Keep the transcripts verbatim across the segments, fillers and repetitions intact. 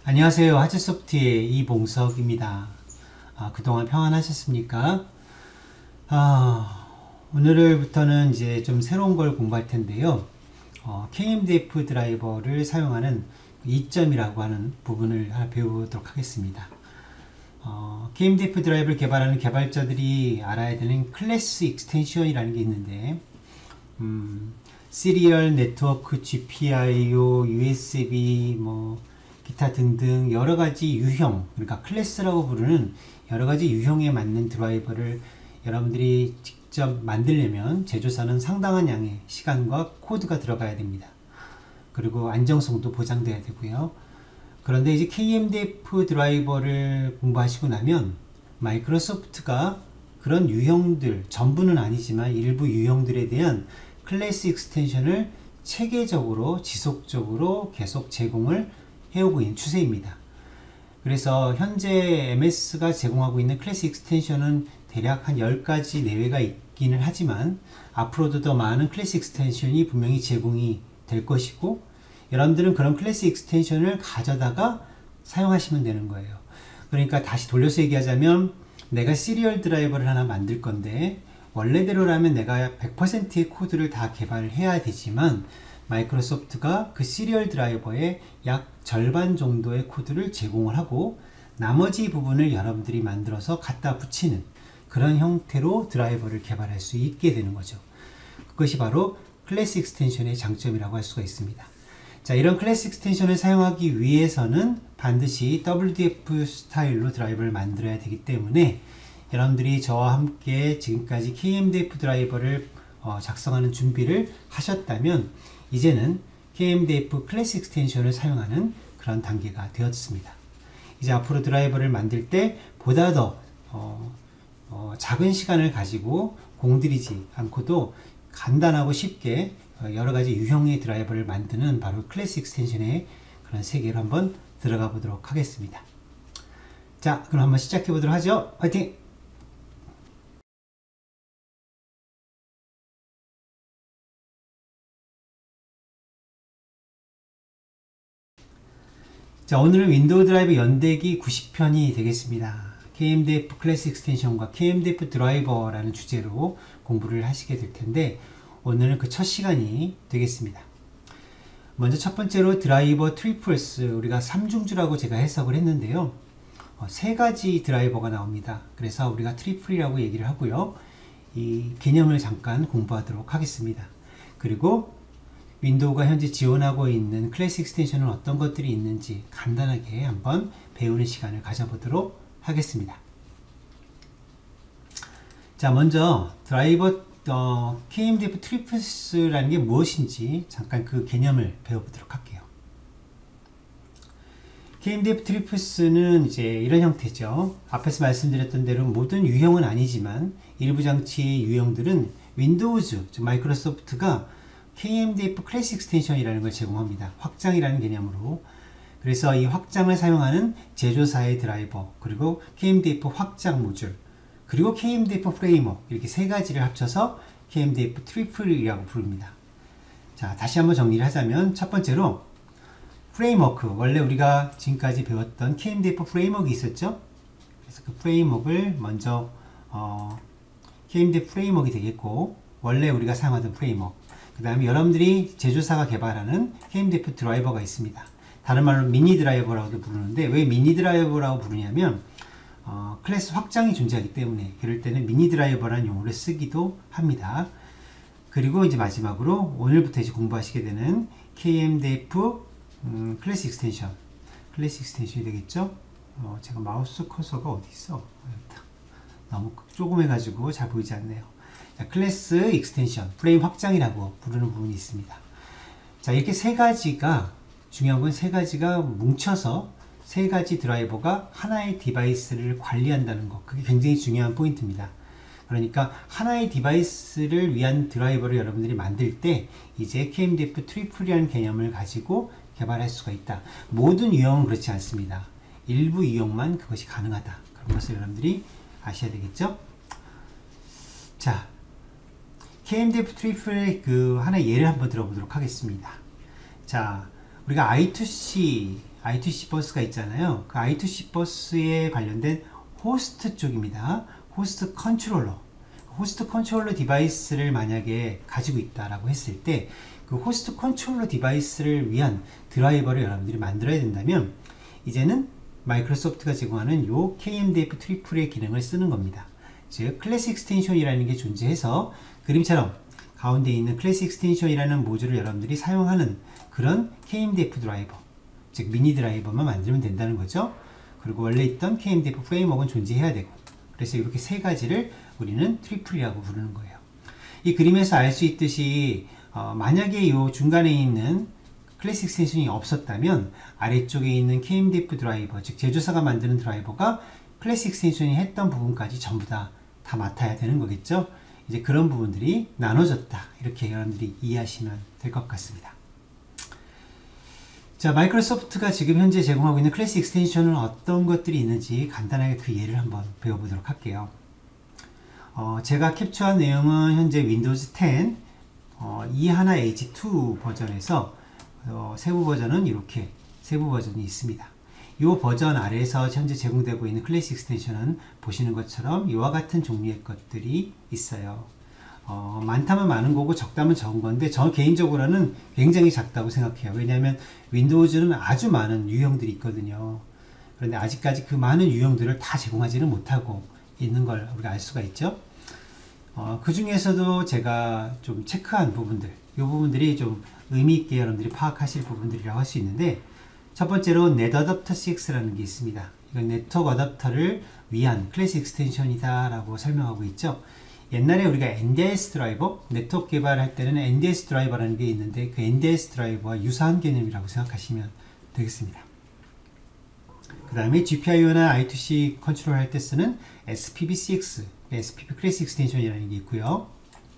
안녕하세요. 하즈소프트의 이봉석입니다. 아, 그동안 평안하셨습니까? 아, 오늘부터는 이제 좀 새로운 걸 공부할 텐데요. 어, 케이엠디에프 드라이버를 사용하는 이점이라고 하는 부분을 하나 배워보도록 하겠습니다. 어, 케이엠디에프 드라이버를 개발하는 개발자들이 알아야 되는 클래스 익스텐션이라는 게 있는데, 음, 시리얼 네트워크 지피아이오, 유에스비, 뭐, 기타 등등 여러가지 유형, 그러니까 클래스라고 부르는 여러가지 유형에 맞는 드라이버를 여러분들이 직접 만들려면 제조사는 상당한 양의 시간과 코드가 들어가야 됩니다. 그리고 안정성도 보장돼야 되고요. 그런데 이제 케이엠디에프 드라이버를 공부하시고 나면 마이크로소프트가 그런 유형들, 전부는 아니지만 일부 유형들에 대한 클래스 익스텐션을 체계적으로 지속적으로 계속 제공을 해오고 있는 추세입니다. 그래서 현재 엠에스가 제공하고 있는 클래스 익스텐션은 대략 한 열 가지 내외가 있기는 하지만 앞으로도 더 많은 클래스 익스텐션이 분명히 제공이 될 것이고, 여러분들은 그런 클래스 익스텐션을 가져다가 사용하시면 되는 거예요. 그러니까 다시 돌려서 얘기하자면, 내가 시리얼 드라이버를 하나 만들 건데 원래대로라면 내가 백 퍼센트의 코드를 다 개발을 해야 되지만 마이크로소프트가 그 시리얼 드라이버의 약 절반 정도의 코드를 제공을 하고 나머지 부분을 여러분들이 만들어서 갖다 붙이는 그런 형태로 드라이버를 개발할 수 있게 되는 거죠. 그것이 바로 클래스 익스텐션의 장점이라고 할 수가 있습니다. 자, 이런 클래스 익스텐션을 사용하기 위해서는 반드시 더블유디에프 스타일로 드라이버를 만들어야 되기 때문에 여러분들이 저와 함께 지금까지 케이엠디에프 드라이버를 어, 작성하는 준비를 하셨다면 이제는 케이엠디에프 클래스 익스텐션을 사용하는 그런 단계가 되었습니다. 이제 앞으로 드라이버를 만들 때 보다 더 어, 어, 작은 시간을 가지고 공들이지 않고도 간단하고 쉽게 여러가지 유형의 드라이버를 만드는 바로 클래스 익스텐션의 그런 세계로 한번 들어가 보도록 하겠습니다. 자, 그럼 한번 시작해 보도록 하죠. 화이팅! 자, 오늘은 윈도우 드라이버 연대기 구십 편이 되겠습니다. 케이엠디에프 클래스 익스텐션과 케이엠디에프 드라이버라는 주제로 공부를 하시게 될 텐데, 오늘은 그 첫 시간이 되겠습니다. 먼저 첫 번째로 드라이버 트리플스, 우리가 삼중주라고 제가 해석을 했는데요. 어, 세 가지 드라이버가 나옵니다. 그래서 우리가 트리플이라고 얘기를 하고요. 이 개념을 잠깐 공부하도록 하겠습니다. 그리고 윈도우가 현재 지원하고 있는 클래스 익스텐션은 어떤 것들이 있는지 간단하게 한번 배우는 시간을 가져보도록 하겠습니다. 자, 먼저 드라이버 어, 케이엠디에프 트리플스라는 게 무엇인지 잠깐 그 개념을 배워보도록 할게요. 케이엠디에프 트리플스는 이제 이런 형태죠. 앞에서 말씀드렸던 대로 모든 유형은 아니지만 일부 장치의 유형들은 윈도우즈, 즉 마이크로소프트가 케이엠디에프 클래스 익스텐션이라는 걸 제공합니다. 확장이라는 개념으로. 그래서 이 확장을 사용하는 제조사의 드라이버, 그리고 케이엠디에프 확장 모듈, 그리고 케이엠디에프 프레임워크, 이렇게 세 가지를 합쳐서 케이엠디에프 트리플이라고 부릅니다. 자, 다시 한번 정리를 하자면 첫 번째로 프레임워크, 원래 우리가 지금까지 배웠던 케이엠디에프 프레임워크가 있었죠. 그래서 그 프레임워크를 먼저 어, 케이엠디에프 프레임워크가 되겠고, 원래 우리가 사용하던 프레임워크, 그 다음에 여러분들이 제조사가 개발하는 케이엠디에프 드라이버가 있습니다. 다른 말로 미니 드라이버라고도 부르는데, 왜 미니 드라이버라고 부르냐면 어, 클래스 확장이 존재하기 때문에 그럴 때는 미니 드라이버라는 용어를 쓰기도 합니다. 그리고 이제 마지막으로 오늘부터 이제 공부하시게 되는 케이엠디에프 음, 클래스 익스텐션, 클래스 익스텐션이 되겠죠. 어, 제가 마우스 커서가 어디 있어? 너무 조그매가지고 잘 보이지 않네요. 자, 클래스 익스텐션, 프레임 확장이라고 부르는 부분이 있습니다. 자, 이렇게 세 가지가, 중요한 건 세 가지가 뭉쳐서 세 가지 드라이버가 하나의 디바이스를 관리한다는 것, 그게 굉장히 중요한 포인트입니다. 그러니까 하나의 디바이스를 위한 드라이버를 여러분들이 만들 때 이제 케이엠디에프 트리플이라는 개념을 가지고 개발할 수가 있다. 모든 유형은 그렇지 않습니다. 일부 유형만 그것이 가능하다. 그런 것을 여러분들이 아셔야 되겠죠? 자, 케이엠디에프 트리플의 그 하나의 예를 한번 들어보도록 하겠습니다. 자, 우리가 아이 투 씨, 아이투씨 버스가 있잖아요. 그 아이투씨 버스에 관련된 호스트 쪽입니다. 호스트 컨트롤러. 호스트 컨트롤러 디바이스를 만약에 가지고 있다라고 했을 때 그 호스트 컨트롤러 디바이스를 위한 드라이버를 여러분들이 만들어야 된다면 이제는 마이크로소프트가 제공하는 요 케이엠디에프 트리플의 기능을 쓰는 겁니다. 즉 클래식 익스텐션이라는 게 존재해서 그림처럼 가운데 있는 클래식 익스텐션이라는 모듈을 여러분들이 사용하는 그런 케이엠디에프 드라이버, 즉 미니 드라이버만 만들면 된다는 거죠. 그리고 원래 있던 케이엠디에프 프레임워크는 존재해야 되고, 그래서 이렇게 세 가지를 우리는 트리플이라고 부르는 거예요. 이 그림에서 알 수 있듯이 어, 만약에 이 중간에 있는 클래식 익스텐션이 없었다면 아래쪽에 있는 케이엠디에프 드라이버, 즉 제조사가 만드는 드라이버가 클래식 익스텐션이 했던 부분까지 전부 다, 다 맡아야 되는 거겠죠. 이제 그런 부분들이 나눠졌다, 이렇게 여러분들이 이해하시면 될 것 같습니다. 자, 마이크로소프트가 지금 현재 제공하고 있는 클래식 익스텐션은 어떤 것들이 있는지 간단하게 그 예를 한번 배워보도록 할게요. 어, 제가 캡처한 내용은 현재 윈도우즈 텐 어, 이하나 에이치 투 버전에서 어, 세부 버전은 이렇게 세부 버전이 있습니다. 이 버전 아래에서 현재 제공되고 있는 클래식 익스텐션은 보시는 것처럼 이와 같은 종류의 것들이 있어요. 어, 많다면 많은 거고 적다면 적은 건데 저 개인적으로는 굉장히 작다고 생각해요. 왜냐하면 윈도우즈는 아주 많은 유형들이 있거든요. 그런데 아직까지 그 많은 유형들을 다 제공하지는 못하고 있는 걸 우리가 알 수가 있죠. 어, 그 중에서도 제가 좀 체크한 부분들, 이 부분들이 좀 의미있게 여러분들이 파악하실 부분들이라고 할 수 있는데, 첫 번째로 넷 어댑터 식스라는 게 있습니다. 이건 네트워크 어댑터를 위한 클래식 익스텐션이다 라고 설명하고 있죠. 옛날에 우리가 엔디에스 드라이버, 네트워크 개발할 때는 엔디에스 드라이버라는 게 있는데 그 엔디에스 드라이버와 유사한 개념이라고 생각하시면 되겠습니다. 그 다음에 지피아이오나 아이투씨 컨트롤 할 때 쓰는 에스피비 식스, 에스피비 클래식 익스텐션이라는 게 있고요.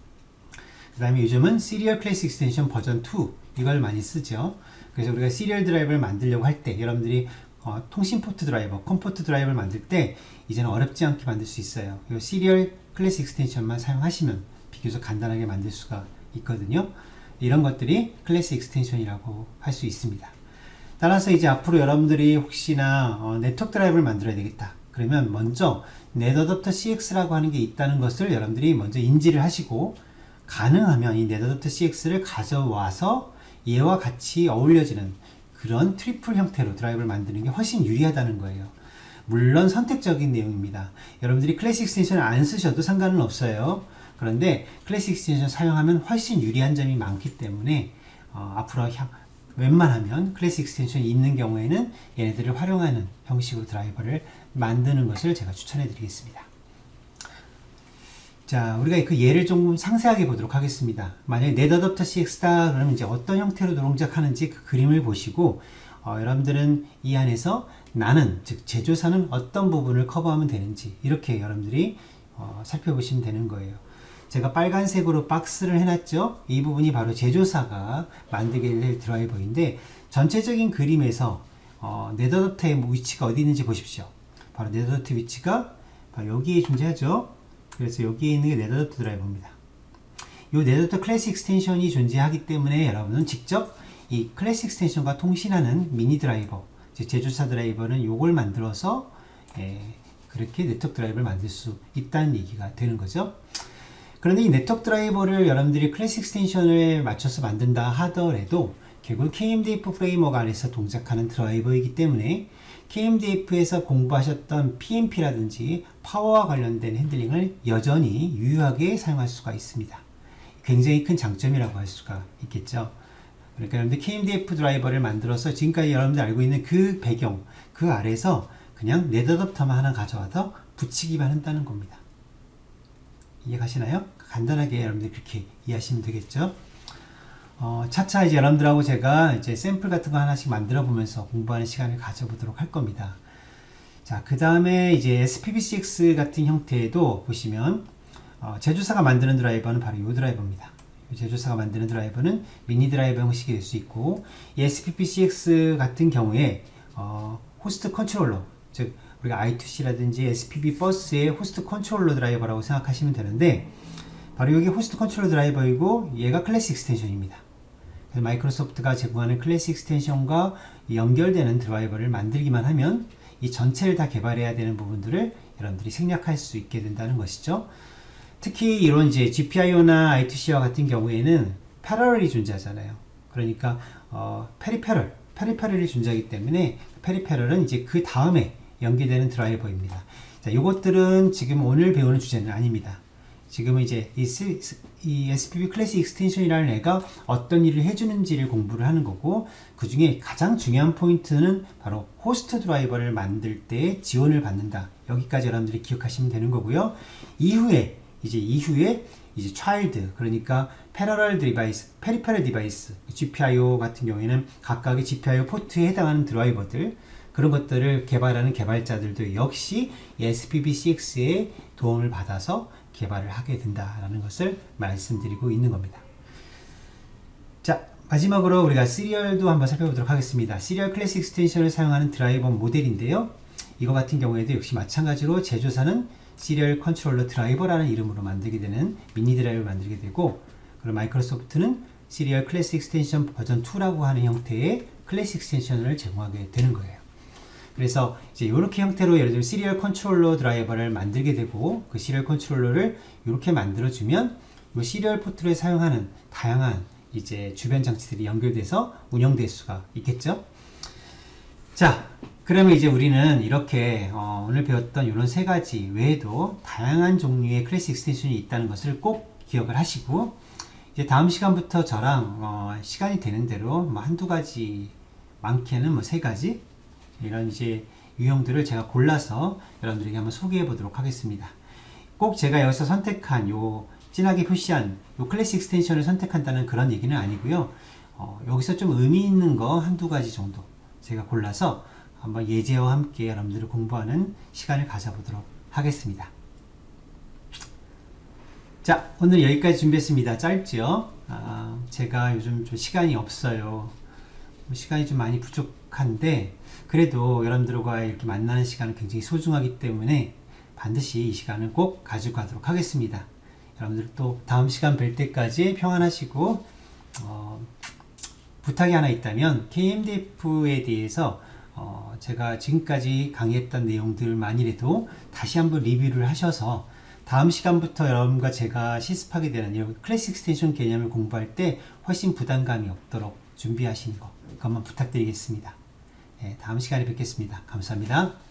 그 다음에 요즘은 시리얼 클래식 익스텐션 버전 투, 이걸 많이 쓰죠. 그래서 우리가 시리얼 드라이버를 만들려고 할 때 여러분들이 어, 통신 포트 드라이버, 컴포트 드라이버를 만들 때 이제는 어렵지 않게 만들 수 있어요. 이 시리얼 클래식 익스텐션만 사용하시면 비교적 간단하게 만들 수가 있거든요. 이런 것들이 클래식 익스텐션이라고 할 수 있습니다. 따라서 이제 앞으로 여러분들이 혹시나 어, 네트워크 드라이버를 만들어야 되겠다. 그러면 먼저 넷 어댑터 씨엑스라고 하는 게 있다는 것을 여러분들이 먼저 인지를 하시고, 가능하면 이 넷 어댑터 씨엑스를 가져와서 얘와 같이 어울려지는 그런 트리플 형태로 드라이버를 만드는 게 훨씬 유리하다는 거예요. 물론 선택적인 내용입니다. 여러분들이 클래식 익스텐션을 안 쓰셔도 상관은 없어요. 그런데 클래식 익스텐션 사용하면 훨씬 유리한 점이 많기 때문에 어, 앞으로 향, 웬만하면 클래식 익스텐션이 있는 경우에는 얘네들을 활용하는 형식으로 드라이버를 만드는 것을 제가 추천해 드리겠습니다. 자, 우리가 그 예를 좀 상세하게 보도록 하겠습니다. 만약에 넷 어댑터 씨엑스다 그러면 이제 어떤 형태로 동작하는지 그 그림을 보시고 어, 여러분들은 이 안에서 나는, 즉 제조사는 어떤 부분을 커버하면 되는지 이렇게 여러분들이 어, 살펴보시면 되는 거예요. 제가 빨간색으로 박스를 해놨죠. 이 부분이 바로 제조사가 만들게 될 드라이버인데, 전체적인 그림에서 어, 넷 어댑터의 위치가 어디 있는지 보십시오. 바로 넷 어댑터 위치가 바로 여기에 존재하죠. 그래서 여기에 있는 게 넷 어댑터 드라이버입니다. 이 넷 어댑터 클래식 익스텐션이 존재하기 때문에 여러분은 직접 이 클래식 익스텐션과 통신하는 미니 드라이버, 즉 제조사 드라이버는 요걸 만들어서 예, 그렇게 네트워크 드라이버를 만들 수 있다는 얘기가 되는 거죠. 그런데 이 네트워크 드라이버를 여러분들이 클래식 익스텐션에 맞춰서 만든다 하더라도 결국 케이엠디에프 프레임워크 안에서 동작하는 드라이버이기 때문에 케이엠디에프에서 공부하셨던 피엠피라든지 파워와 관련된 핸들링을 여전히 유효하게 사용할 수가 있습니다. 굉장히 큰 장점이라고 할 수가 있겠죠. 그러니까 여러분들 케이엠디에프 드라이버를 만들어서 지금까지 여러분들 알고 있는 그 배경, 그 아래서 그냥 넷 어댑터만 하나 가져와서 붙이기만 한다는 겁니다. 이해가시나요? 간단하게 여러분들 그렇게 이해하시면 되겠죠. 어, 차차 이제 여러분들하고 제가 이제 샘플 같은 거 하나씩 만들어 보면서 공부하는 시간을 가져보도록 할 겁니다. 자, 그 다음에 이제 에스피비 식스 같은 형태에도 보시면 어, 제조사가 만드는 드라이버는 바로 이 드라이버입니다. 제조사가 만드는 드라이버는 미니 드라이버 형식이 될 수 있고, 이 에스피비 식스 같은 경우에 어, 호스트 컨트롤러, 즉 우리가 아이투씨라든지 에스피비 버스의 호스트 컨트롤러 드라이버라고 생각하시면 되는데, 바로 여기 호스트 컨트롤러 드라이버이고 얘가 클래식 익스텐션입니다. 그래서 마이크로소프트가 제공하는 클래식 익스텐션과 연결되는 드라이버를 만들기만 하면 이 전체를 다 개발해야 되는 부분들을 여러분들이 생략할 수 있게 된다는 것이죠. 특히 이런 이제 지피아이오나 아이투씨와 같은 경우에는 패러럴이 존재하잖아요. 그러니까 어, 페리페럴, 페리페럴이 존재하기 때문에 페리페럴은 이제 그 다음에 연계되는 드라이버입니다. 자, 이것들은 지금 오늘 배우는 주제는 아닙니다. 지금은 이제 이, 이 에스피비 클래식 익스텐션이라는 애가 어떤 일을 해주는지를 공부를 하는 거고, 그 중에 가장 중요한 포인트는 바로 호스트 드라이버를 만들 때 지원을 받는다. 여기까지 여러분들이 기억하시면 되는 거고요. 이후에 이제 이후에 이제 차일드, 그러니까 패러럴 디바이스, 페리페럴 디바이스, 지피아이오 같은 경우에는 각각의 지피아이오 포트에 해당하는 드라이버들, 그런 것들을 개발하는 개발자들도 역시 에스피비 식스의 도움을 받아서 개발을 하게 된다라는 것을 말씀드리고 있는 겁니다. 자, 마지막으로 우리가 시리얼도 한번 살펴보도록 하겠습니다. 시리얼 클래식 익스텐션을 사용하는 드라이버 모델인데요. 이거 같은 경우에도 역시 마찬가지로 제조사는 시리얼 컨트롤러 드라이버라는 이름으로 만들게 되는 미니 드라이버를 만들게 되고, 그리고 마이크로소프트는 시리얼 클래식 익스텐션 버전 투라고 하는 형태의 클래식 익스텐션을 제공하게 되는 거예요. 그래서 이제 이렇게 형태로 예를 들면 시리얼 컨트롤러 드라이버를 만들게 되고, 그 시리얼 컨트롤러를 이렇게 만들어주면 이 시리얼 포트를 사용하는 다양한 이제 주변 장치들이 연결돼서 운영될 수가 있겠죠. 자, 그러면 이제 우리는 이렇게 어, 오늘 배웠던 이런 세 가지 외에도 다양한 종류의 클래식 익스텐션이 있다는 것을 꼭 기억을 하시고, 이제 다음 시간부터 저랑 어, 시간이 되는 대로 뭐 한두 가지, 많게는 뭐 세 가지 이런 이제 유형들을 제가 골라서 여러분들에게 한번 소개해 보도록 하겠습니다. 꼭 제가 여기서 선택한 요 진하게 표시한 요 클래식 익스텐션을 선택한다는 그런 얘기는 아니고요. 어, 여기서 좀 의미 있는 거 한두 가지 정도 제가 골라서 한번 예제와 함께 여러분들을 공부하는 시간을 가져보도록 하겠습니다. 자, 오늘 여기까지 준비했습니다. 짧죠? 아, 제가 요즘 좀 시간이 없어요. 시간이 좀 많이 부족한데, 그래도 여러분들과 이렇게 만나는 시간은 굉장히 소중하기 때문에 반드시 이 시간을 꼭 가지고 가도록 하겠습니다. 여러분들 또 다음 시간 뵐 때까지 평안하시고, 어, 부탁이 하나 있다면 케이엠디에프에 대해서 어, 제가 지금까지 강의했던 내용들만이라도 다시 한번 리뷰를 하셔서 다음 시간부터 여러분과 제가 실습하게 되는 이 클래식 익스텐션 개념을 공부할 때 훨씬 부담감이 없도록 준비하시는 거, 그것만 부탁드리겠습니다. 네, 다음 시간에 뵙겠습니다. 감사합니다.